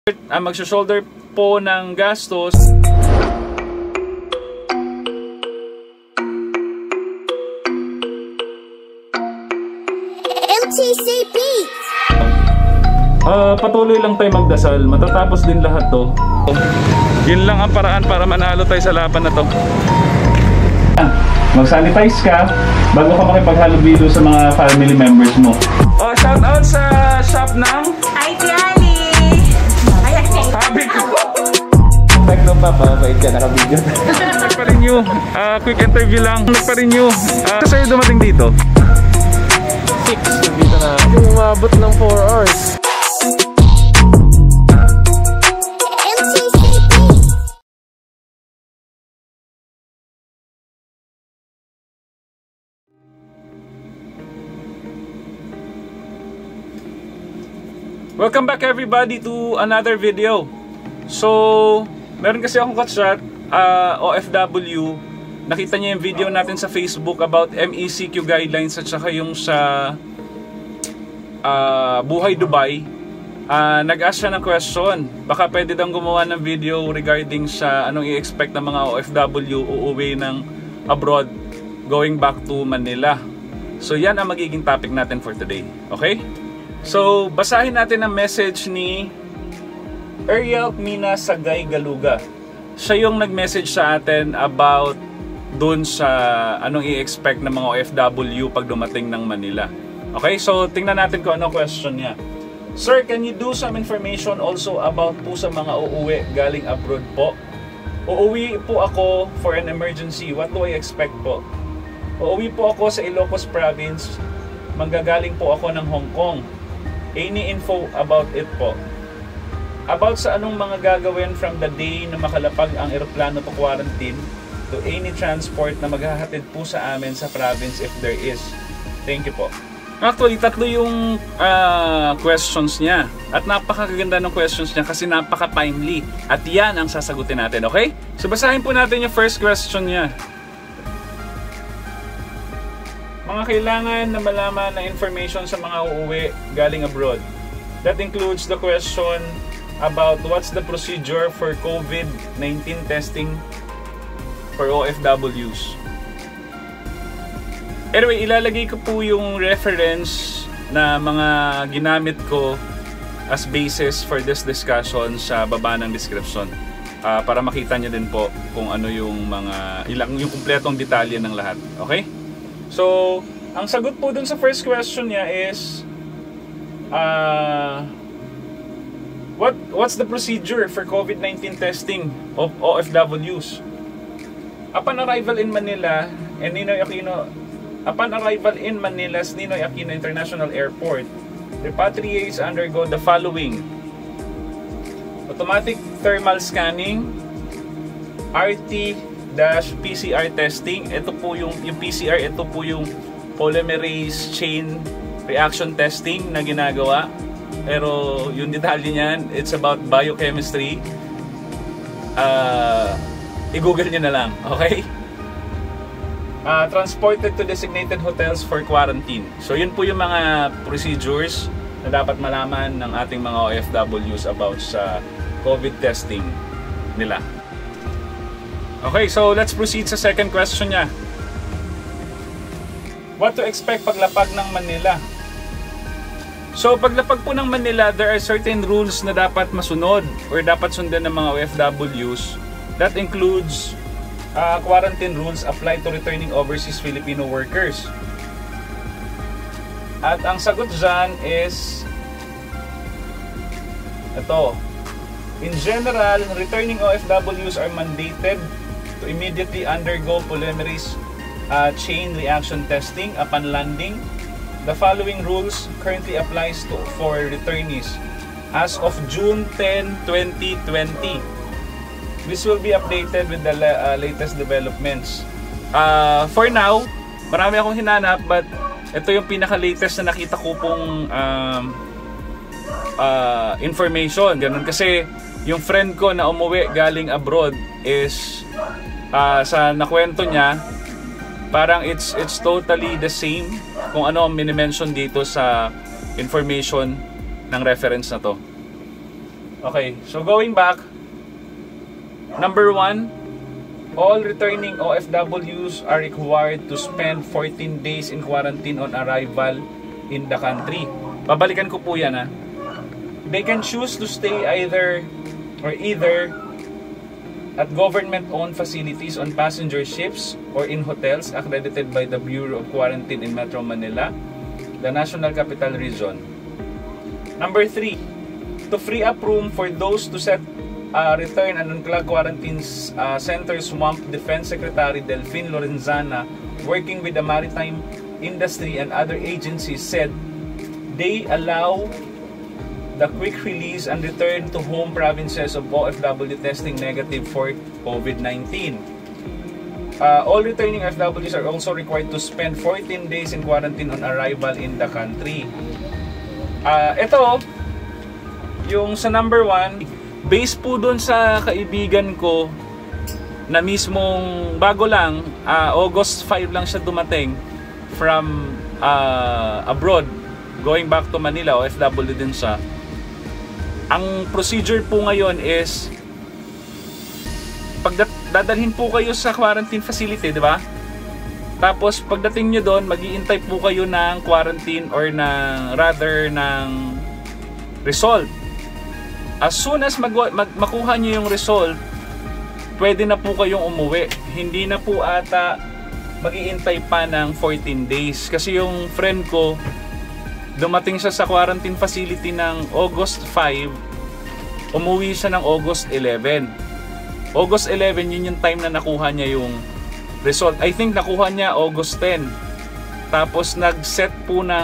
Magsho-shoulder po ng gastos. MTCP! Patuloy lang tayo magdasal. Matatapos din lahat to. Yun lang ang paraan para manalo tayo sa laban na to. Mag-sanitize ka bago ka makipaghalubilo sa mga family members mo. Shout out sa shop ng Hi, Tiali! Sabi ko! Perfect no papa, bait ka, naka-video. Nagpa-renew. Quick interview lang. Nagpa-renew. Sa'yo dumating dito? 6, dito na. Umabot ng 4 hours. Welcome back everybody to another video. So, meron kasi akong kachat, OFW. Nakita niya yung video natin sa Facebook about MECQ guidelines at saka yung sa Buhay Dubai. Nag-ask siya ng question. Baka pwede daw gumawa ng video regarding sa anong i-expect ng mga OFW uuwi ng abroad going back to Manila. So, yan ang magiging topic natin for today. Okay? So, basahin natin ang message ni Ariel Mina Sagay Galuga. Siya yung nag-message sa atin about dun sa anong i-expect ng mga OFW pag dumating ng Manila. Okay, so tingnan natin kung ano question niya. Sir, can you do some information also about po sa mga uuwi galing abroad po? Uuwi po ako for an emergency. What do I expect po? Uuwi po ako sa Ilocos Province. Manggagaling po ako ng Hong Kong. Any info about it po? About sa anong mga gagawin from the day na makalapag ang eroplano to quarantine to any transport na maghahatid po sa amin sa province if there is. Thank you po. Actually, tatlo yung questions niya. At napakaganda ng questions niya kasi napaka-timely. At yan ang sasagutin natin, okay? So basahin po natin yung first question niya. Mga kailangan na malaman na information sa mga uuwi galing abroad. That includes the question about what's the procedure for COVID-19 testing for OFWs. Anyway, ilalagay ko po yung reference na mga ginamit ko as basis for this discussion sa baba ng description. Para makita nyo din po kung ano yung mga yung kumpletong detalye ng lahat. Okay? So, ang sagot po dun sa first question niya is what's the procedure for COVID-19 testing of OFWs? Upon arrival in Manila, Ninoy Aquino International Airport, repatriates undergo the following: automatic thermal scanning, RT-PCR testing. Ito po yung PCR, ito po yung polymerase chain reaction testing na ginagawa. Pero yung detalye niyan, it's about biochemistry. I-google nyo na lang, okay? Transported to designated hotels for quarantine. So yun po yung mga procedures na dapat malaman ng ating mga OFWs about sa COVID testing nila. Okay, so let's proceed sa second question niya. What to expect paglapag ng Manila? So paglapag po ng Manila, there are certain rules na dapat masunod or dapat sundan ng mga OFWs. That includes quarantine rules apply to returning overseas Filipino workers. At ang sagot dyan is ito. In general, returning OFWs are mandated to immediately undergo polymerase chain reaction testing upon landing. The following rules currently applies for returnees as of June 10, 2020. This will be updated with the latest developments. For now, marami akong hinanap, but ito yung pinaka-latest na nakita ko pong information. Ganun kasi yung friend ko na umuwi galing abroad is sa nakwento niya, parang it's totally the same kung ano ang minimension dito sa information ng reference na to. Okay, so going back, number 1, all returning OFWs are required to spend 14 days in quarantine on arrival in the country. Babalikan ko po yan, ha. They can choose to stay either at government-owned facilities on passenger ships or in hotels accredited by the Bureau of Quarantine in Metro Manila, the National Capital Region. Number 3, to free up room for those to set return and unclog quarantine centers, SWAMP Defense Secretary Delphine Lorenzana, working with the maritime industry and other agencies, said they allow the quick release and return to home provinces of OFW testing negative for COVID-19. All returning OFWs are also required to spend 14 days in quarantine on arrival in the country. Ito, yung sa number 1, based po dun sa kaibigan ko na mismong bago lang, August 5 lang siya dumating from abroad, going back to Manila, OFW din siya. Ang procedure po ngayon is dadalhin po kayo sa quarantine facility, di ba? Tapos pagdating nyo doon, mag-iintay po kayo ng quarantine or ng result. As soon as makuha nyo yung result, pwede na po kayong umuwi. Hindi na po ata mag-iintay pa ng 14 days. Kasi yung friend ko, dumating siya sa quarantine facility ng August 5, umuwi siya ng August 11. August 11, yun yung time na nakuha niya yung result. I think nakuha niya August 10. Tapos nag-set po ng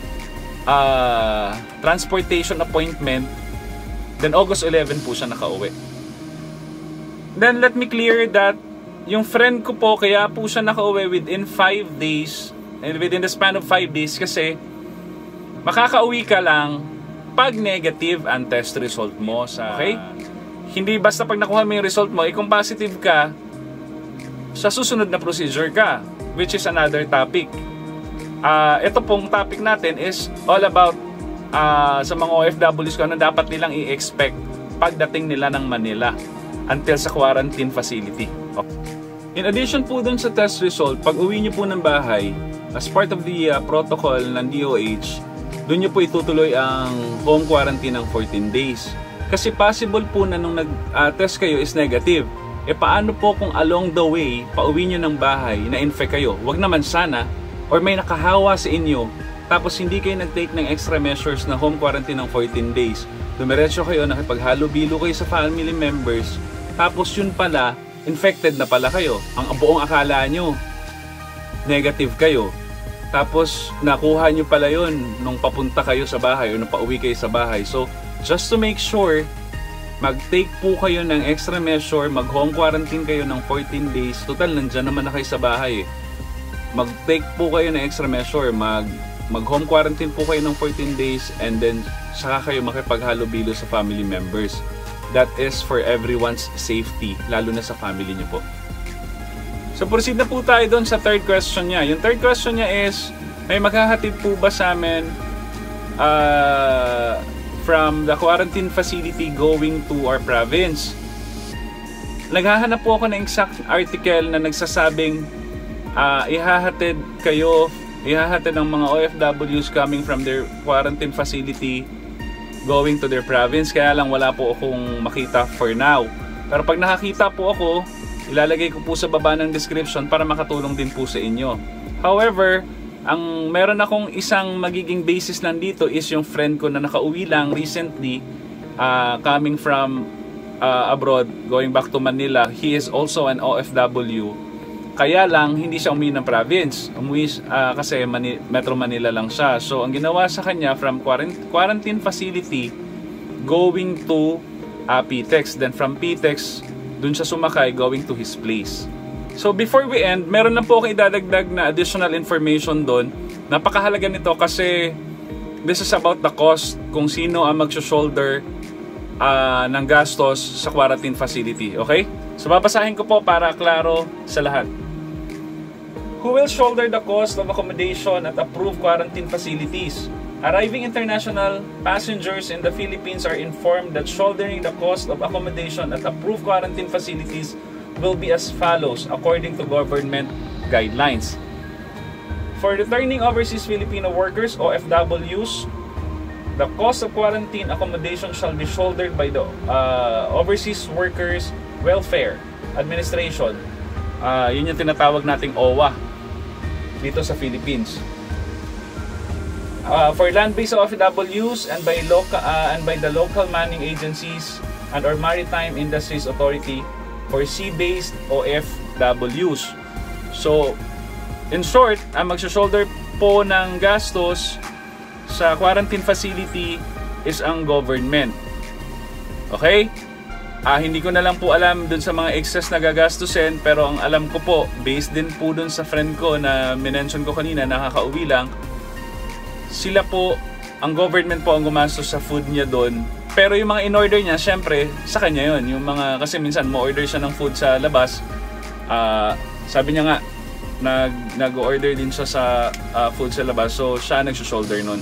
transportation appointment. Then August 11 po siya nakauwi. Then let me clear that yung friend ko po, kaya po siya nakauwi within 5 days, and within the span of 5 days, kasi makakauwi ka lang pag negative ang test result mo sa, okay? Hindi basta pag nakuha mo yung result mo, kung positive ka, sa susunod na procedure ka, which is another topic. Ito pong topic natin is all about sa mga OFWs kung ano dapat nilang i-expect pagdating nila ng Manila until sa quarantine facility. In addition po dun sa test result, pag uwi nyo po ng bahay, as part of the protocol ng DOH, dun nyo po itutuloy ang home quarantine ng 14 days. Kasi possible po na nung nag-test kayo is negative. Paano po kung along the way, pauwi nyo ng bahay, na-infect kayo? Wag naman sana, or may nakahawa sa inyo, tapos hindi kayo nag-take ng extra measures na home quarantine ng 14 days. Dumiretso kayo, nakipaghalo-bilo kayo sa family members, tapos yun pala, infected na pala kayo. Ang buong akala nyo, negative kayo. Tapos nakuha nyo pala yun nung papunta kayo sa bahay o nung pauwi kayo sa bahay. So, just to make sure, mag-take po kayo ng extra measure, mag-home quarantine kayo ng 14 days. Total, nandyan naman na kayo sa bahay. Mag-take po kayo ng extra measure, mag-home quarantine po kayo ng 14 days, and then saka kayo makipaghalo-bilo sa family members. That is for everyone's safety, lalo na sa family nyo po. So proceed na po tayo doon sa third question niya. Yung third question niya is, may maghahatid po ba sa amin from the quarantine facility going to our province? Naghahanap po ako ng exact article na nagsasabing ihahatid ng mga OFWs coming from their quarantine facility going to their province. Kaya lang wala po akong makita for now. Pero pag nakakita po ako, ilalagay ko po sa baba ng description para makatulong din po sa inyo. However, ang meron akong isang magiging basis lang dito is yung friend ko na nakauwi lang recently, coming from abroad, going back to Manila. He is also an OFW. Kaya lang, hindi siya umuwi ng province. Umuwi kasi Metro Manila lang siya. So, ang ginawa sa kanya, from quarantine facility, going to PTEX. Then from PTEX, dun siya sumakay, going to his place. So, before we end, meron lang po akong idadagdag na additional information doon. Napakahalaga nito kasi this is about the cost, kung sino ang mag-shoulder ng gastos sa quarantine facility. Okay? So, babasahin ko po para klaro sa lahat. Who will shoulder the cost of accommodation at approved quarantine facilities? Arriving international passengers in the Philippines are informed that shouldering the cost of accommodation at approved quarantine facilities will be as follows according to government guidelines. For returning overseas Filipino workers, OFWs, the cost of quarantine accommodation shall be shouldered by the Overseas Workers Welfare Administration. Yun yung tinatawag nating OWA dito sa Philippines. For land-based OFWs and by the local manning agencies and or Maritime Industries Authority for sea-based OFWs. So, in short, ang magsa-shoulder po ng gastos sa quarantine facility is ang government. Okay? Hindi ko na lang po alam dun sa mga excess na gagastusin, pero ang alam ko po, based din po dun sa friend ko na minention ko kanina, nakakauwi lang, sila po, ang government po ang gumastos sa food niya dun. Pero yung mga in-order niya, syempre, sa kanya yun. Yung mga, kasi minsan mo order siya ng food sa labas, sabi niya nga, nag-order din siya sa food sa labas, so siya nag-shoulder nun.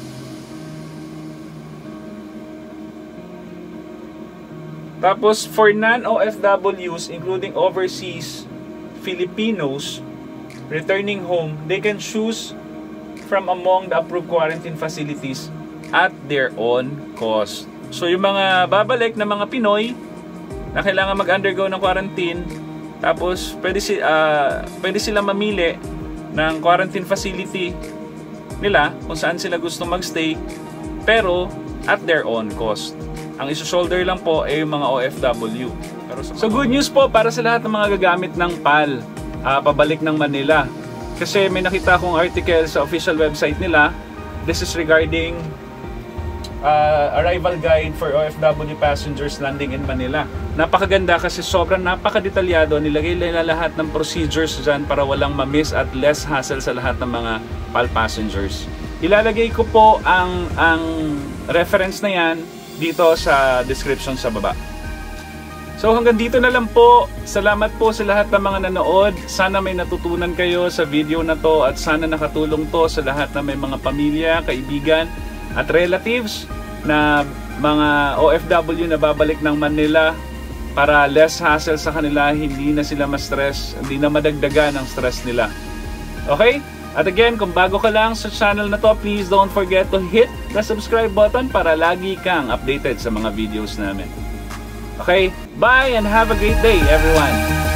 Tapos for non-OFWs including overseas Filipinos returning home, they can choose from among the approved quarantine facilities at their own cost. So yung mga babalik na mga Pinoy na kailangan mag-undergo ng quarantine, tapos pwede sila mamili ng quarantine facility nila kung saan sila gusto magstay, pero at their own cost. Ang iso-shoulder lang po ay yung mga OFW. So good news po para sa lahat ng mga gagamit ng PAL pabalik ng Manila. Kasi may nakita akong article sa official website nila. This is regarding arrival guide for OFW passengers landing in Manila. Napakaganda kasi sobrang napakadetalyado. Nilagay nila lahat ng procedures dyan para walang ma-miss at less hassle sa lahat ng mga PAL passengers. Ilalagay ko po ang reference na yan dito sa description sa baba. So hanggang dito na lang po. Salamat po sa lahat ng mga nanood. Sana may natutunan kayo sa video na to at sana nakatulong to sa lahat na may mga pamilya, kaibigan at relatives na mga OFW na babalik ng Manila para less hassle sa kanila, hindi na sila ma-stress, hindi na madagdagan ang stress nila. Okay? At again, kung bago ka lang sa channel na to, please don't forget to hit the subscribe button para lagi kang updated sa mga videos namin. Okay? Bye and have a great day, everyone!